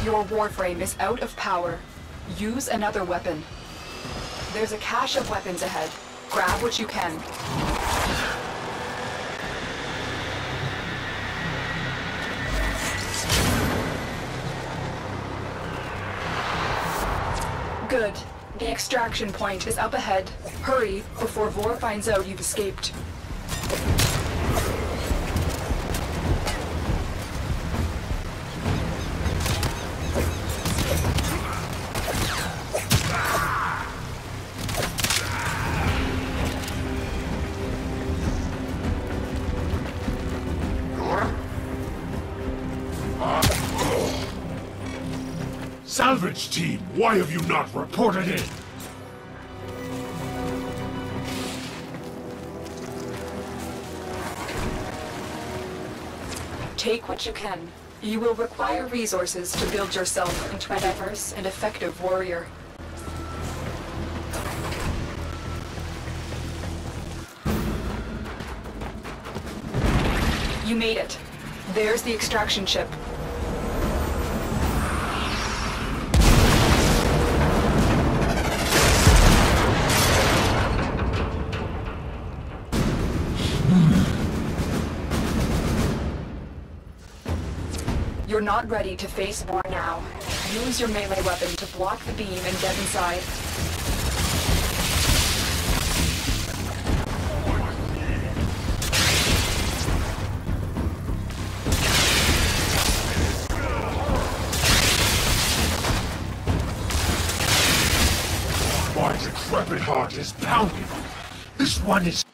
Your Warframe is out of power. Use another weapon. There's a cache of weapons ahead. Grab what you can. Good. The extraction point is up ahead. Hurry before Vor finds out you've escaped. Salvage team, why have you not reported in? Take what you can. You will require resources to build yourself into a diverse and effective warrior. You made it. There's the extraction ship. You're not ready to face war now. Use your melee weapon to block the beam and get inside. My decrepit heart is pounding. This one is